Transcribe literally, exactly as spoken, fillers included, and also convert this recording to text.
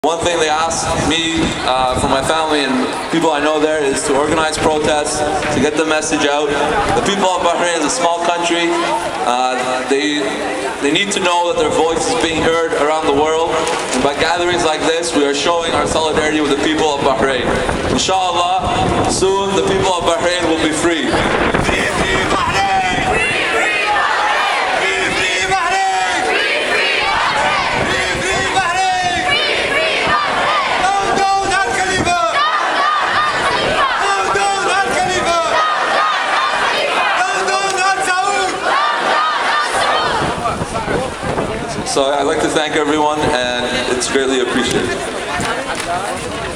One thing they asked me uh, from my family and people I know there is to organize protests, to get the message out. The people of Bahrain is a small country. Uh, they, they need to know that their voice is being heard around the world. And by gatherings like this, we are showing our solidarity with the people of Bahrain. Inshallah, soon the people of Bahrain will be free. So I'd like to thank everyone, and it's greatly appreciated.